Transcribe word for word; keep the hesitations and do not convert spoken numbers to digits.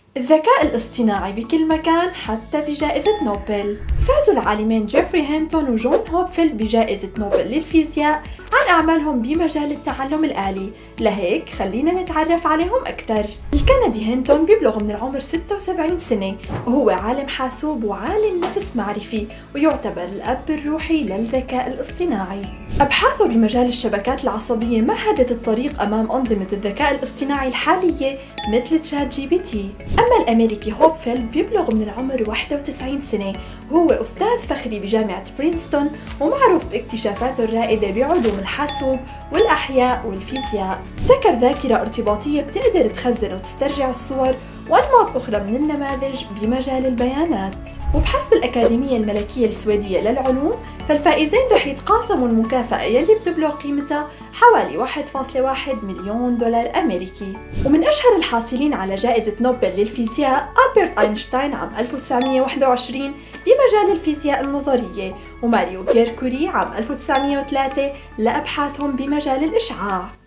الذكاء الاصطناعي بكل مكان حتى بجائزة نوبل. فازوا العالمين جيفري هينتون وجون هوبفيلد بجائزة نوبل للفيزياء عن أعمالهم بمجال التعلم الآلي، لهيك خلينا نتعرف عليهم أكثر. الكندي هينتون بيبلغ من العمر ستة وسبعين سنة، وهو عالم حاسوب وعالم نفس معرفي، ويعتبر الأب الروحي للذكاء الاصطناعي. أبحاثه بمجال الشبكات العصبية مهدت الطريق أمام أنظمة الذكاء الاصطناعي الحالية مثل تشات جي بي تي. أما الأمريكي هوبفيلد بيبلغ من العمر واحد وتسعين سنة، وهو أستاذ فخري بجامعة برينستون، ومعروف باكتشافاته الرائدة بعلوم الحاسوب والأحياء والفيزياء. ابتكر ذاكرة ارتباطية بتقدر تخزن وتسترجع الصور وأنماط أخرى من النماذج بمجال البيانات. وبحسب الأكاديمية الملكية السويدية للعلوم، فالفائزين رح يتقاسموا المكافأة يلي بتبلغ قيمتها حوالي واحد فاصلة واحد مليون دولار أمريكي. ومن أشهر الحاصلين على جائزة نوبل للفيزياء ألبرت أينشتاين عام ألف وتسعمية وواحد وعشرين بمجال الفيزياء النظرية، وماريو بيير كوري عام ألف وتسعمية وثلاثة لأبحاثهم بمجال الإشعاع.